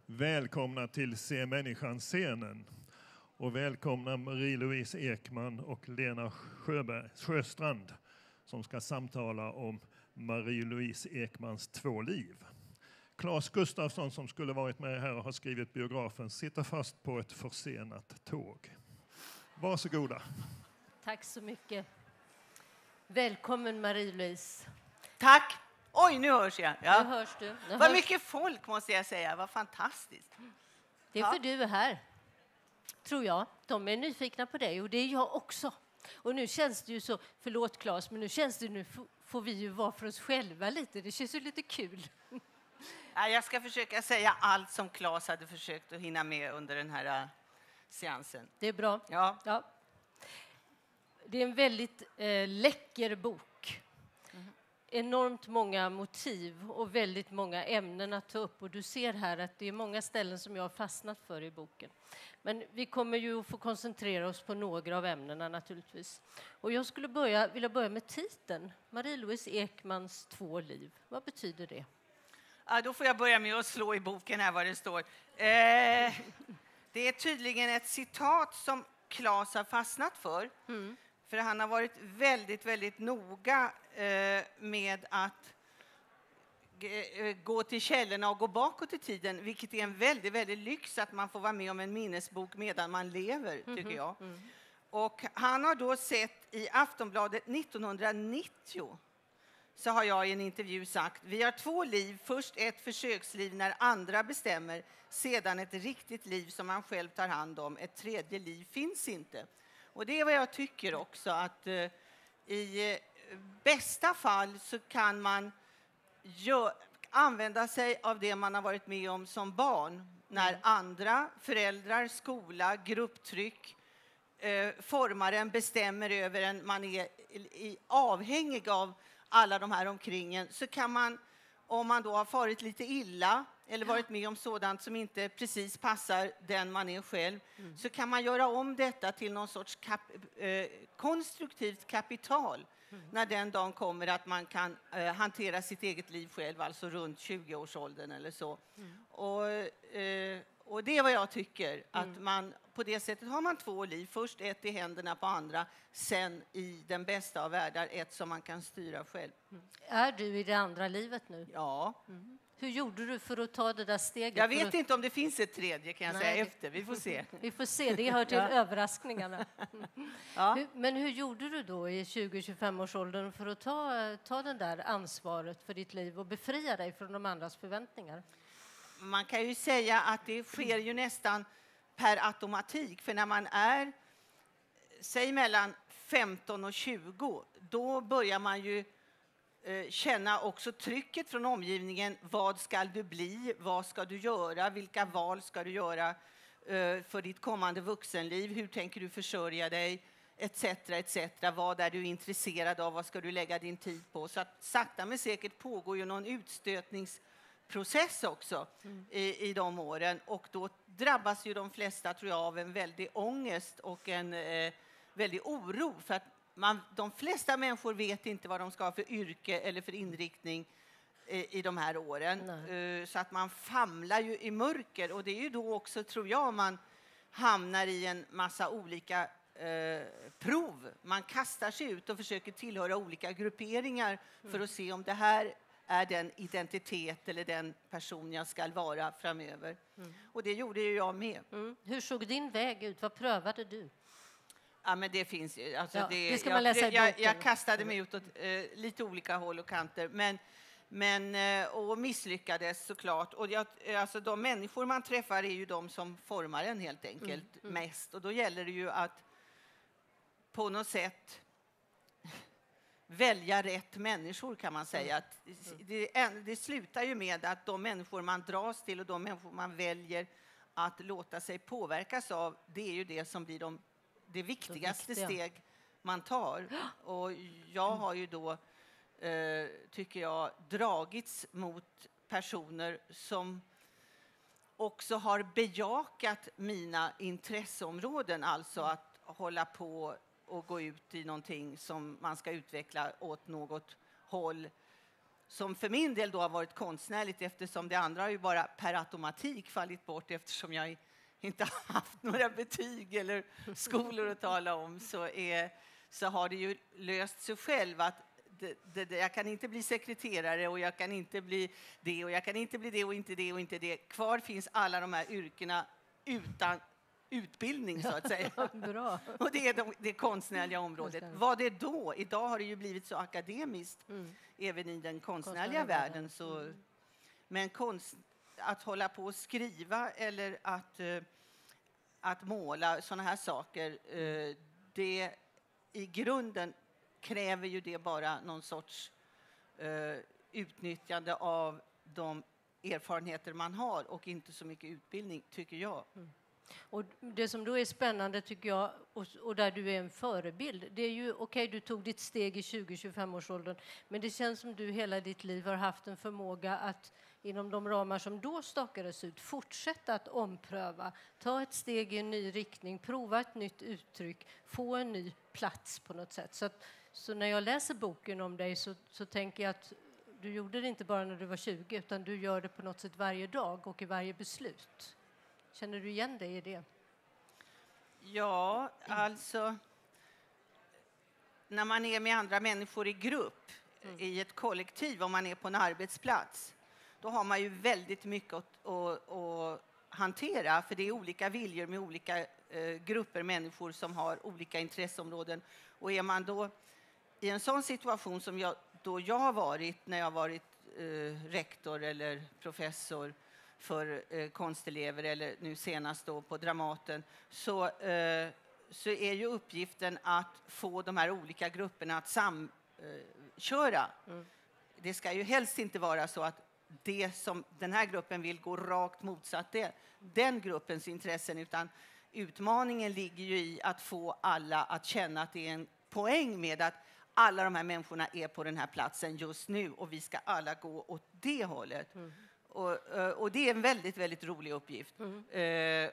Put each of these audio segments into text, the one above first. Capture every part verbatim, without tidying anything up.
Välkomna till Se människan-scenen. Och välkomna Marie-Louise Ekman och Lena Sjöberg, Sjöstrand som ska samtala om Marie-Louise Ekmans två liv. Claes Gustafsson som skulle varit med här och har skrivit biografen sitter fast på ett försenat tåg. Varsågoda. Tack så mycket. Välkommen Marie-Louise. Tack. Oj, nu hörs jag. Ja. Nu hörs du. Nu Vad hörs... mycket folk måste jag säga. Vad fantastiskt. Det är ja. för du är här, tror jag. De är nyfikna på dig och det är jag också. Och nu känns det ju så, förlåt Claes, men nu känns det nu får vi ju vara för oss själva lite. Det känns ju lite kul. Ja, jag ska försöka säga allt som Claes hade försökt att hinna med under den här uh, seansen. Det är bra. Ja. Ja. Det är en väldigt eh, läcker bok. Mm. Enormt många motiv och väldigt många ämnen att ta upp. Och du ser här att det är många ställen som jag har fastnat för i boken. Men vi kommer ju att få koncentrera oss på några av ämnena naturligtvis. Och jag skulle börja, vilja börja med titeln. Marie-Louise Ekmans två liv. Vad betyder det? Ja, då får jag börja med att slå i boken här vad det står. Eh, det är tydligen ett citat som Claes har fastnat för. Mm. För han har varit väldigt, väldigt noga eh, med att g- gå till källorna och gå bakåt i tiden. Vilket är en väldigt, väldigt lyx att man får vara med om en minnesbok medan man lever, tycker mm-hmm. jag. Mm. Och han har då sett i Aftonbladet nittonhundranittio så har jag i en intervju sagt: vi har två liv, först ett försöksliv när andra bestämmer, sedan ett riktigt liv som man själv tar hand om. Ett tredje liv finns inte. Och det är vad jag tycker också, att uh, i uh, bästa fall så kan man gö- använda sig av det man har varit med om som barn. När mm. andra, föräldrar, skola, grupptryck, uh, formaren bestämmer över en, man är i, i, avhängig av alla de här omkring en, så kan man, om man då har farit lite illa eller varit med om sådant som inte precis passar den man är själv, mm. så kan man göra om detta till någon sorts kap- eh, konstruktivt kapital mm. när den dagen kommer att man kan eh, hantera sitt eget liv själv, alltså runt tjugo-årsåldern eller så. Mm. Och, eh, och det är vad jag tycker, att mm. man på det sättet har man två liv. Först ett i händerna på andra, sen i den bästa av världar ett som man kan styra själv. Mm. Är du i det andra livet nu? Ja. Mm. Hur gjorde du för att ta det där steget? Jag vet att... inte om det finns ett tredje, kan jag Nej, säga det... efter. Vi får se. Vi får se, det hör till ja. överraskningarna. ja. hur, men hur gjorde du då i tjugo till tjugofem års åldern för att ta, ta den där ansvaret för ditt liv och befria dig från de andras förväntningar? Man kan ju säga att det sker ju nästan per automatik. För när man är, säg mellan femton och tjugo, då börjar man ju eh, känna också trycket från omgivningen. Vad ska du bli? Vad ska du göra? Vilka val ska du göra eh, för ditt kommande vuxenliv? Hur tänker du försörja dig? Etc, et cetera. Vad är du intresserad av? Vad ska du lägga din tid på? Så att sakta men säkert pågår ju någon utstötnings process också mm. i, i de åren, och då drabbas ju de flesta, tror jag, av en väldig ångest och en eh, väldig oro, för att man, de flesta människor vet inte vad de ska ha för yrke eller för inriktning eh, i de här åren, eh, så att man famlar ju i mörker, och det är ju då också, tror jag, man hamnar i en massa olika eh, prov. Man kastar sig ut och försöker tillhöra olika grupperingar mm. för att se om det här är den identitet eller den person jag ska vara framöver. Mm. Och det gjorde ju jag med. Mm. Hur såg din väg ut? Vad prövade du? Ja, men det finns ju. Alltså ja, det, det ska jag, man läsa i jag, boken. jag kastade mig ut åt eh, lite olika håll och kanter. Men, men, eh, och misslyckades såklart. Och jag, alltså de människor man träffar är ju de som formar en helt enkelt mm. Mm. mest. Och då gäller det ju att på något sätt välja rätt människor, kan man säga. Att det, det slutar ju med att de människor man dras till och de människor man väljer att låta sig påverkas av, det är ju det som blir de, det viktigaste steg man tar. Och jag har ju då, eh, tycker jag, dragits mot personer som också har bejakat mina intresseområden, alltså att hålla på och gå ut i någonting som man ska utveckla åt något håll som för min del då har varit konstnärligt, eftersom det andra har ju bara per automatik fallit bort eftersom jag inte har haft några betyg eller skolor att tala om, så, är, så har det ju löst sig själv att det, det, det, jag kan inte bli sekreterare och jag kan inte bli det och jag kan inte bli det och inte det och inte det. Kvar finns alla de här yrkena utan utbildning, så att säga. Bra. Och det är de, det konstnärliga området. Vad det då? Idag har det ju blivit så akademiskt, mm. även i den konstnärliga, konstnärliga världen. Så, mm. Men konst, att hålla på och skriva eller att, uh, att måla sådana här saker, uh, det i grunden kräver ju det bara någon sorts uh, utnyttjande av de erfarenheter man har och inte så mycket utbildning, tycker jag. Mm. Och det som då är spännande, tycker jag, och, och där du är en förebild, det är ju okej, okay, du tog ditt steg i tjugo till tjugofem års åldern, men det känns som du hela ditt liv har haft en förmåga att inom de ramar som då stakades ut fortsätta att ompröva, ta ett steg i en ny riktning, prova ett nytt uttryck, få en ny plats på något sätt. Så, att, så när jag läser boken om dig så, så tänker jag att du gjorde det inte bara när du var tjugo, utan du gör det på något sätt varje dag och i varje beslut. Känner du igen dig i det? Ja, alltså när man är med andra människor i grupp, mm. i ett kollektiv, om man är på en arbetsplats, då har man ju väldigt mycket att, att, att hantera, för det är olika viljor med olika eh, grupper människor som har olika intresseområden. Och är man då i en sån situation som jag, då jag har varit när jag har varit eh, rektor eller professor för eh, konstelever, eller nu senast då på Dramaten, så, eh, så är ju uppgiften att få de här olika grupperna att samköra. Eh, mm. Det ska ju helst inte vara så att det som den här gruppen vill gå rakt motsatt det, den gruppens intressen, utan utmaningen ligger ju i att få alla att känna att det är en poäng med att alla de här människorna är på den här platsen just nu och vi ska alla gå åt det hållet. Mm. Och, och det är en väldigt, väldigt rolig uppgift. Mm. Eh,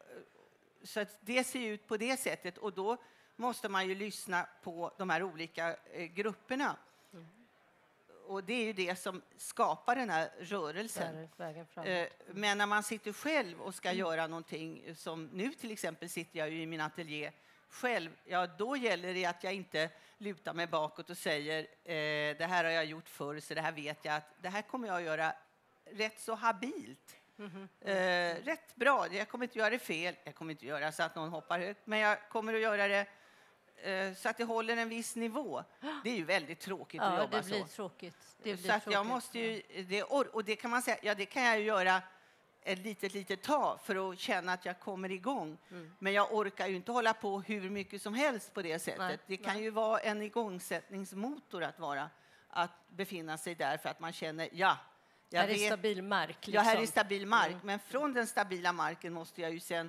så att det ser ut på det sättet. Och då måste man ju lyssna på de här olika eh, grupperna. Mm. Och det är ju det som skapar den här rörelsen. Eh, men när man sitter själv och ska mm. göra någonting, som nu till exempel sitter jag ju i min ateljé själv, ja då gäller det att jag inte lutar mig bakåt och säger eh, det här har jag gjort förr, så det här vet jag att det här kommer jag att göra rätt så habilt. Mm-hmm. Eh, rätt bra. Jag kommer inte göra det fel. Jag kommer inte göra så att någon hoppar högt. Men jag kommer att göra det eh, så att det håller en viss nivå. Det är ju väldigt tråkigt ja, att jobba så. Det blir tråkigt. Det blir så att tråkigt. jag måste ju, det, och det kan man säga, ja det kan jag ju göra ett litet, litet tag för att känna att jag kommer igång. Mm. Men jag orkar ju inte hålla på hur mycket som helst på det sättet. Nej, det kan nej. ju vara en igångsättningsmotor att vara, att befinna sig där för att man känner, ja, Jag här är vet, stabil mark. Liksom. Ja, här är stabil mark. Mm. Men från den stabila marken måste jag ju sen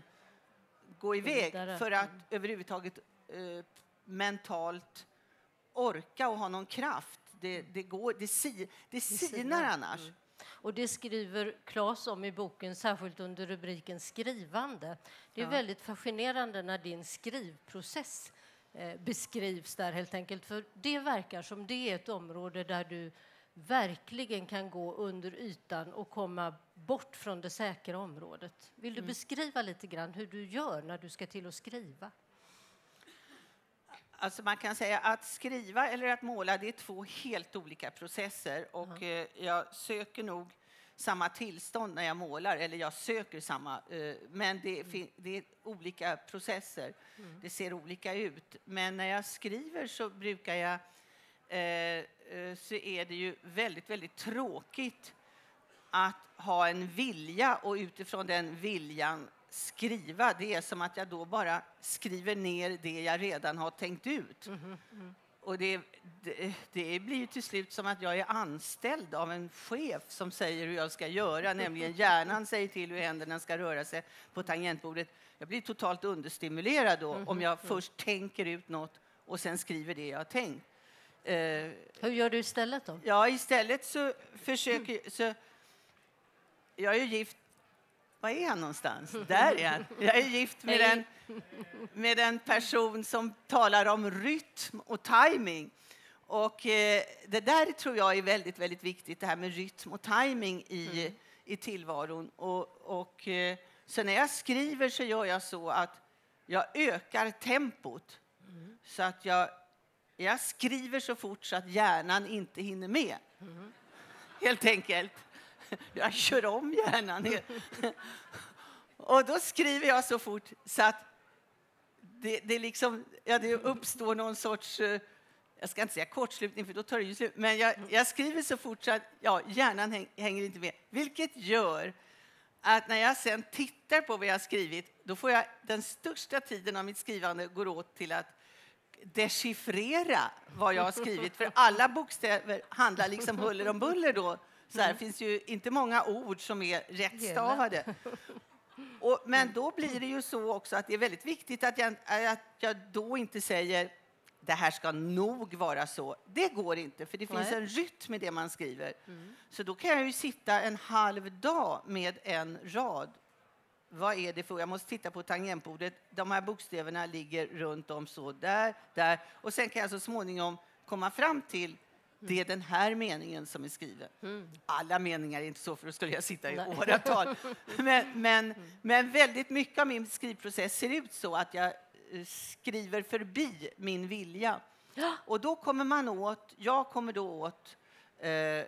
gå iväg för att mm. överhuvudtaget eh, mentalt orka och ha någon kraft. Det, det, går, det, si, det sinar annars. Mm. Och det skriver Claes om i boken, särskilt under rubriken skrivande. Det är ja. väldigt fascinerande när din skrivprocess eh, beskrivs där helt enkelt. För det verkar som det är ett område där du verkligen kan gå under ytan och komma bort från det säkra området. Vill du mm. beskriva lite grann hur du gör när du ska till att skriva? Alltså man kan säga att skriva eller att måla, det är två helt olika processer. Och mm. eh, jag söker nog samma tillstånd när jag målar, eller jag söker samma, eh, men det, mm. det är olika processer. Mm. Det ser olika ut. Men när jag skriver så brukar jag Eh, så är det ju väldigt, väldigt tråkigt att ha en vilja och utifrån den viljan skriva. Det är som att jag då bara skriver ner det jag redan har tänkt ut. Mm, mm. Och det, det, det blir ju till slut som att jag är anställd av en chef som säger hur jag ska göra, nämligen hjärnan säger till hur händerna ska röra sig på tangentbordet. Jag blir totalt understimulerad då mm, om jag mm. först tänker ut något och sen skriver det jag har tänkt. Uh, Hur gör du istället då? Ja, istället så försöker mm. så jag är ju gift. Var är han någonstans? Där är han. Jag är gift med en med en person som talar om rytm och timing. Och eh, det där tror jag är väldigt, väldigt viktigt, det här med rytm och timing i, mm. i tillvaron. Och, och eh, så när jag skriver så gör jag så att jag ökar tempot. Mm. Så att jag, jag skriver så fort så att hjärnan inte hinner med. Mm. Helt enkelt. Jag kör om hjärnan. Och då skriver jag så fort så att det, det, liksom, ja, det uppstår någon sorts... Jag ska inte säga kortslutning, för då tar det ju slut. Men jag, jag skriver så fort så att ja, hjärnan häng, hänger inte med. Vilket gör att när jag sen tittar på vad jag har skrivit, då får jag den största tiden av mitt skrivande går åt till att dechiffrera vad jag har skrivit. För alla bokstäver handlar liksom huller om buller då. Så här finns ju inte många ord som är rättstavade. Och, men då blir det ju så också att det är väldigt viktigt att jag, att jag då inte säger det här ska nog vara så. Det går inte, för det finns Nej. en rytm med det man skriver. Mm. Så då kan jag ju sitta en halv dag med en rad. Vad är det för? Jag måste titta på tangentbordet. De här bokstäverna ligger runt om så där, där. Och sen kan jag så småningom komma fram till det är den här meningen som är skriven. Mm. Alla meningar är inte så, för då skulle jag sitta i Nej. åratal. Men, men, mm. men väldigt mycket av min skrivprocess ser ut så att jag skriver förbi min vilja. Ja. Och då kommer man åt, jag kommer då åt eh,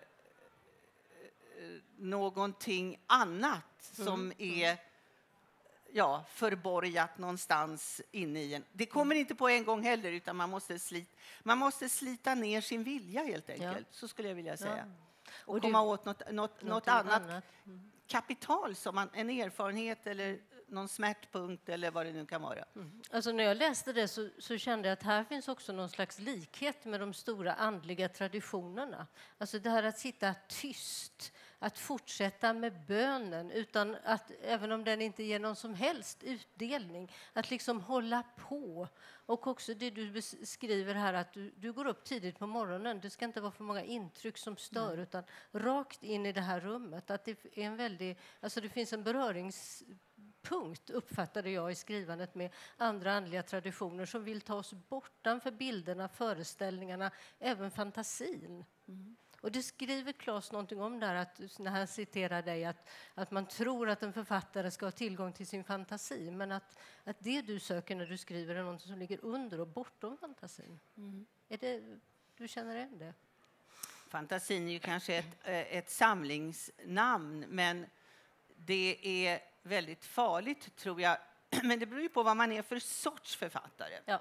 någonting annat mm. som är ja, förborgat någonstans inne i en. Det kommer inte på en gång heller, utan man måste slita, man måste slita ner sin vilja helt enkelt. Ja. Så skulle jag vilja säga. Ja. Och, och komma du, åt något, något, något annat, annat. Mm. kapital, som man, en erfarenhet eller någon smärtpunkt eller vad det nu kan vara. Mm. Alltså när jag läste det så, så kände jag att här finns också någon slags likhet med de stora andliga traditionerna. Alltså det här att sitta tyst, att fortsätta med bönen utan att, även om den inte ger någon som helst utdelning, att liksom hålla på. Och också det du beskriver här, att du, du går upp tidigt på morgonen. Det ska inte vara för många intryck som stör, mm. utan rakt in i det här rummet. Att det är en väldigt, alltså det finns en berörings punkt uppfattade jag i skrivandet med andra andliga traditioner som vill ta oss bortanför bilderna, föreställningarna, även fantasin. Mm. Och det skriver Claes någonting om där, att när han citerar dig, att, att man tror att en författare ska ha tillgång till sin fantasi, men att, att det du söker när du skriver är något som ligger under och bortom fantasin. Mm. Är det, du känner igen det? Fantasin är ju kanske ett, ett samlingsnamn, men det är väldigt farligt, tror jag. Men det beror ju på vad man är för sorts författare. Ja.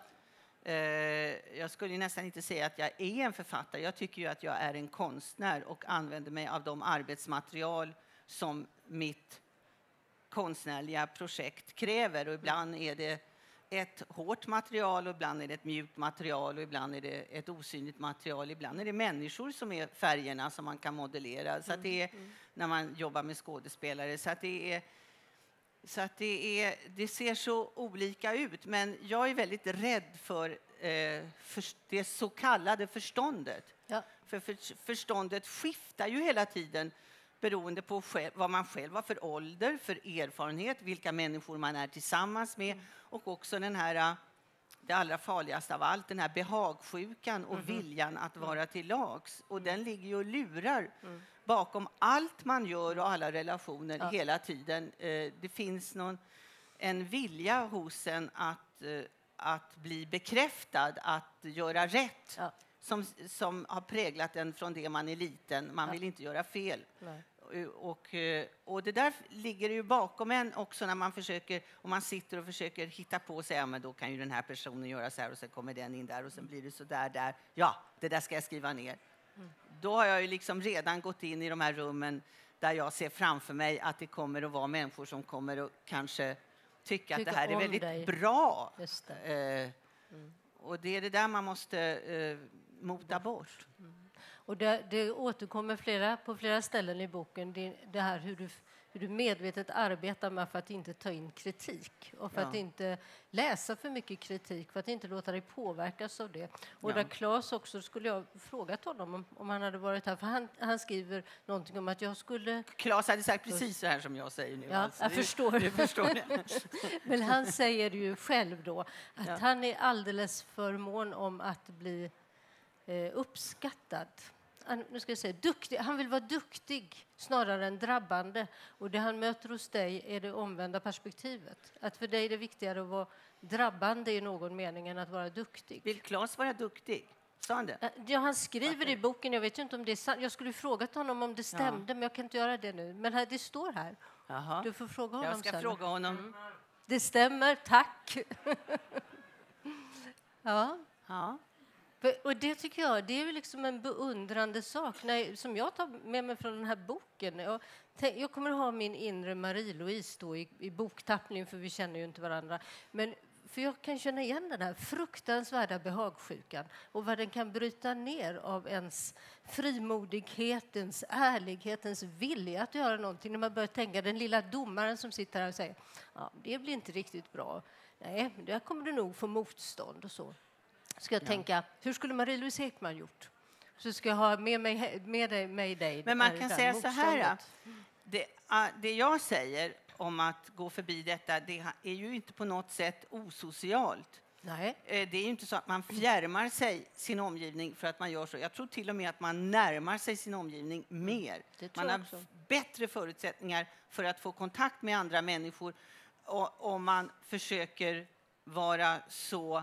Jag skulle nästan inte säga att jag är en författare. Jag tycker ju att jag är en konstnär och använder mig av de arbetsmaterial som mitt konstnärliga projekt kräver. Och ibland är det ett hårt material, och ibland är det ett mjukt material, och ibland är det ett osynligt material. Ibland är det människor som är färgerna som man kan modellera. Så att det är när man jobbar med skådespelare. Så att det är Så att det, är, det ser så olika ut. Men jag är väldigt rädd för, eh, för det så kallade förståndet. Ja. För, för förståndet skiftar ju hela tiden beroende på själv, vad man själv har för ålder, för erfarenhet, vilka människor man är tillsammans med. Mm. Och också den här, det allra farligaste av allt, den här behagsjukan och mm-hmm. viljan att vara till lags. Och mm. den ligger ju och lurar mm. bakom allt man gör och alla relationer ja. hela tiden. Eh, det finns någon, en vilja hos en att, eh, att bli bekräftad, att göra rätt. Ja. Som, som har präglat en från det man är liten. Man ja. vill inte göra fel. Nej. Och, och det där ligger ju bakom en också när man försöker, och man sitter och försöker hitta på sig, ja, men då kan ju den här personen göra så här och sen kommer den in där och sen blir det så där där. Ja, det där ska jag skriva ner. Mm. Då har jag ju liksom redan gått in i de här rummen där jag ser framför mig att det kommer att vara människor som kommer att kanske tycka Tycker att det här är väldigt dig. bra. Just det. Eh, mm. Och det är det där man måste eh, mota bort. Mm. Och det, det återkommer flera, på flera ställen i boken, det, det här hur du, hur du medvetet arbetar med för att inte ta in kritik och för ja. att inte läsa för mycket kritik, för att inte låta dig påverkas av det. Och ja. där Claes också, skulle jag frågat honom om, om han hade varit här, för han, han skriver någonting om att jag skulle... Claes hade sagt precis så här som jag säger nu. Ja, alltså, jag det, förstår. Det förstår Men han säger ju själv då att ja. han är alldeles för mån om att bli eh, uppskattad. Han, nu ska jag säga, duktig. Han vill vara duktig snarare än drabbande. Och det han möter hos dig är det omvända perspektivet. Att för dig är det viktigare att vara drabbande i någon mening än att vara duktig. Vill Claes vara duktig? Sa han det? Ja, han skriver Varför? i boken, jag vet ju inte om det är sant. Jag skulle frågat honom om det stämde, ja. men jag kan inte göra det nu. Men här, det står här. Jaha. Du får fråga honom Jag ska sen. fråga honom. Mm. Det stämmer, tack. ja. ja. Och det tycker jag, det är ju liksom en beundrande sak. När, som jag tar med mig från den här boken. Jag, tänk, jag kommer att ha min inre Marie-Louise då i, i boktappning, för vi känner ju inte varandra. Men för jag kan känna igen den här fruktansvärda behagsjukan och vad den kan bryta ner av ens frimodighetens, ärlighetens vilja att göra någonting. När man börjar tänka, den lilla domaren som sitter här och säger ja, det blir inte riktigt bra. Nej, där kommer du nog få motstånd och så. Ska jag ja. tänka, hur skulle Marie-Louise Ekman gjort? Så ska jag ha med mig, med dig, med dig. Men man kan säga så här, det, det jag säger om att gå förbi detta, det är ju inte på något sätt osocialt. Nej. Det är ju inte så att man fjärmar sig sin omgivning för att man gör så. Jag tror till och med att man närmar sig sin omgivning mer. Man har också bättre förutsättningar för att få kontakt med andra människor om man försöker vara så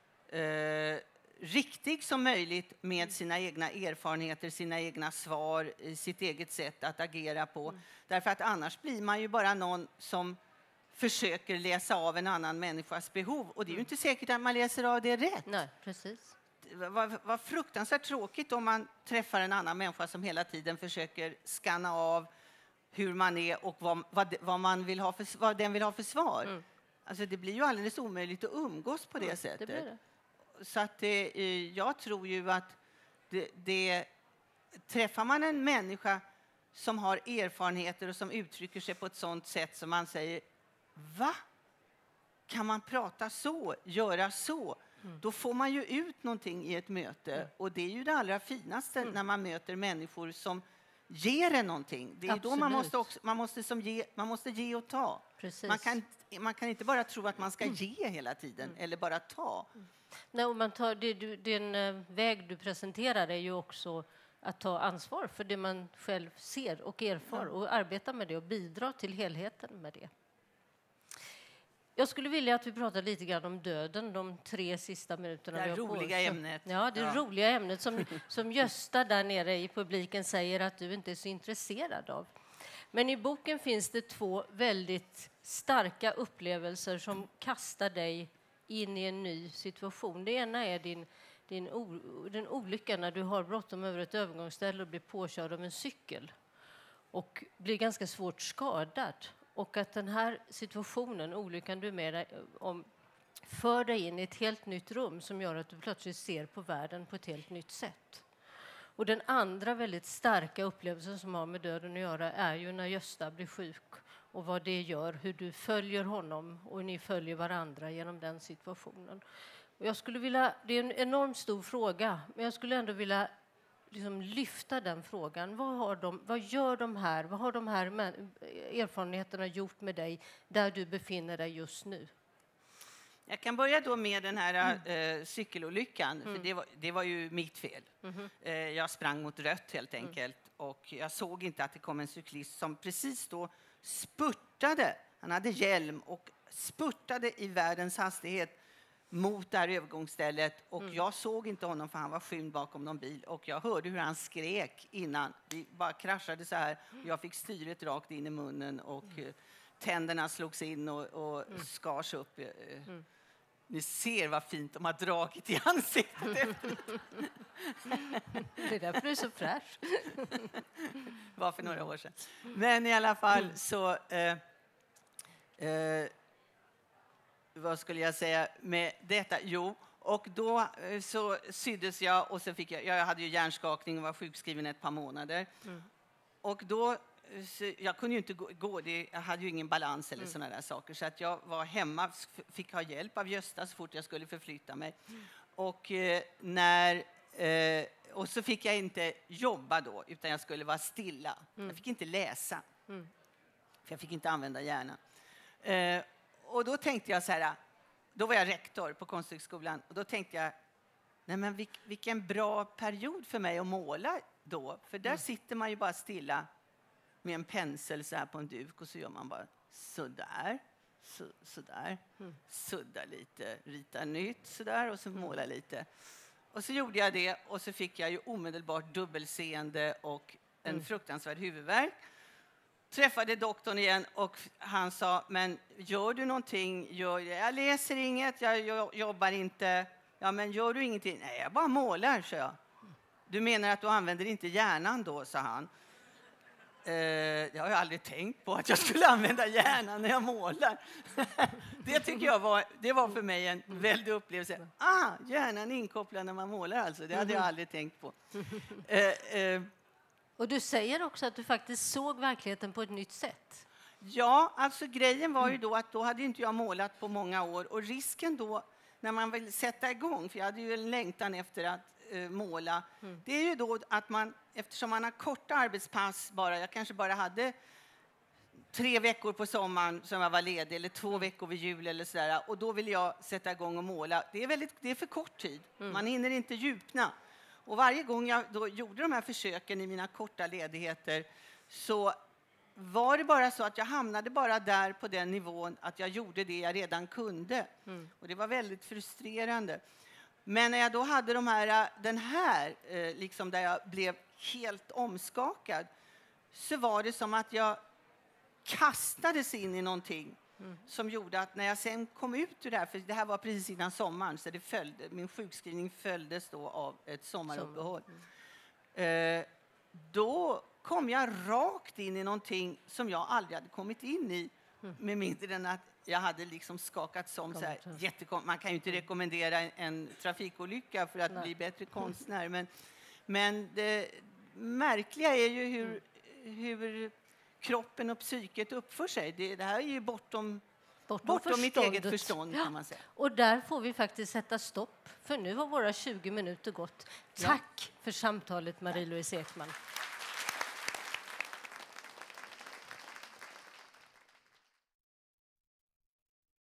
eh, riktig som möjligt med sina egna erfarenheter, sina egna svar, sitt eget sätt att agera på. Mm. Därför att annars blir man ju bara någon som försöker läsa av en annan människas behov. Och det är ju inte säkert att man läser av det rätt. Nej, precis. Vad, vad fruktansvärt tråkigt om man träffar en annan människa som hela tiden försöker skanna av hur man är och vad, vad, vad, man vill ha för, vad den vill ha för svar. Mm. Alltså det blir ju alldeles omöjligt att umgås på det mm, sättet. Det blir det. Så att det, jag tror ju att det, det, träffar man en människa som har erfarenheter och som uttrycker sig på ett sånt sätt som man säger, va? Kan man prata så, göra så? Mm. Då får man ju ut någonting i ett möte. Mm. Och det är ju det allra finaste mm. när man möter människor som ger en någonting. Det är då man måste, också, man, måste som ge, man måste ge och ta. Man kan, man kan inte bara tro att man ska ge hela tiden mm. eller bara ta. Mm. Nej, och man tar, det, du, den uh, väg du presenterar är ju också att ta ansvar för det man själv ser och erfar ja. och arbeta med det och bidra till helheten med det. Jag skulle vilja att vi pratar lite grann om döden de tre sista minuterna. Det vi har roliga på. ämnet. Ja, det ja. roliga ämnet som, som Gösta där nere i publiken säger att du inte är så intresserad av. Men i boken finns det två väldigt starka upplevelser som kastar dig in i en ny situation. Det ena är din, din o, den olyckan när du har bråttom över ett övergångsställe och blir påkörd av en cykel och blir ganska svårt skadad. Och att den här situationen, olyckan du är med om, för dig in i ett helt nytt rum som gör att du plötsligt ser på världen på ett helt nytt sätt. Och den andra väldigt starka upplevelsen som har med döden att göra är ju när Gösta blir sjuk och vad det gör, hur du följer honom och ni följer varandra genom den situationen. Och jag skulle vilja, det är en enormt stor fråga, men jag skulle ändå vilja liksom lyfta den frågan. Vad, har de, vad gör de här, vad har de här erfarenheterna gjort med dig där du befinner dig just nu? Jag kan börja då med den här mm. äh, cykelolyckan, mm. för det var, det var ju mitt fel. Mm. Äh, jag sprang mot rött helt enkelt mm. och jag såg inte att det kom en cyklist som precis då spurtade, han hade hjälm och spurtade i världens hastighet mot det här övergångsstället och mm. jag såg inte honom för han var skymd bakom någon bil och jag hörde hur han skrek innan. Vi bara kraschade så här och jag fick styret rakt in i munnen och mm. tänderna slogs in och, och mm. skars upp. Mm. Ni ser vad fint de har dragit i ansiktet efteråt. Det är därför du är så fräsch. Var för några år sedan. Men i alla fall så eh, eh, vad skulle jag säga med detta? Jo, och då så syddes jag och så fick jag, jag hade ju hjärnskakning och var sjukskriven ett par månader. Mm. Och då, så, jag kunde ju inte gå, gå det, jag hade ju ingen balans eller mm. sådana där saker. Så att jag var hemma, fick ha hjälp av Gösta så fort jag skulle förflytta mig. Mm. Och eh, när... Eh, och så fick jag inte jobba då, utan jag skulle vara stilla. Mm. Jag fick inte läsa, mm. för jag fick inte använda hjärnan. Eh, och då tänkte jag så här, då var jag rektor på Konsthögskolan. Och då tänkte jag, nej men vilk, vilken bra period för mig att måla då. För där mm. sitter man ju bara stilla med en pensel så här på en duk och så gör man bara sådär, så, sådär, mm. sudda lite, rita nytt sådär och så mm. måla lite. Och så gjorde jag det och så fick jag ju omedelbart dubbelseende och en mm. fruktansvärd huvudvärk. Träffade doktorn igen och han sa, men gör du någonting? Gör, jag läser inget, jag, jag jobbar inte. Ja, men gör du ingenting? Nej, jag bara målar, så jag. Du menar att du använder inte hjärnan då, sa han. Eh, jag har ju aldrig tänkt på att jag skulle använda hjärnan när jag målar. Det tycker jag var, det var för mig en väldig upplevelse. Ah, hjärnan inkopplad när man målar alltså. Det hade jag aldrig tänkt på. Eh, eh, Och du säger också att du faktiskt såg verkligheten på ett nytt sätt. Ja, alltså grejen var ju då att då hade inte jag målat på många år. Och risken då, när man vill sätta igång, för jag hade ju en längtan efter att uh, måla. Mm. Det är ju då att man, eftersom man har korta arbetspass bara, jag kanske bara hade tre veckor på sommaren som jag var ledig, eller två veckor vid jul eller sådär. Och då vill jag sätta igång och måla. Det är, väldigt, det är för kort tid. Mm. Man hinner inte djupna. Och varje gång jag då gjorde de här försöken i mina korta ledigheter så var det bara så att jag hamnade bara där på den nivån att jag gjorde det jag redan kunde. Mm. Och det var väldigt frustrerande. Men när jag då hade de här, den här, liksom där jag blev helt omskakad, så var det som att jag kastades in i någonting. Mm. Som gjorde att när jag sen kom ut ur det här, för det här var precis innan sommaren, så det följde, min sjukskrivning följdes då av ett sommaruppehåll. Mm. Eh, då kom jag rakt in i någonting som jag aldrig hade kommit in i, mm. med mindre än att jag hade liksom skakats om. Så här, jättekon- man kan ju inte rekommendera en, en trafikolycka för att Nej. bli bättre konstnär, men, men det märkliga är ju hur, mm. hur kroppen och psyket uppför sig. Det, det här är ju bortom, bortom, bortom mitt eget förstånd, kan man säga. Ja. Och där får vi faktiskt sätta stopp, för nu har våra tjugo minuter gått. Tack ja. för samtalet, Marie-Louise Ekman.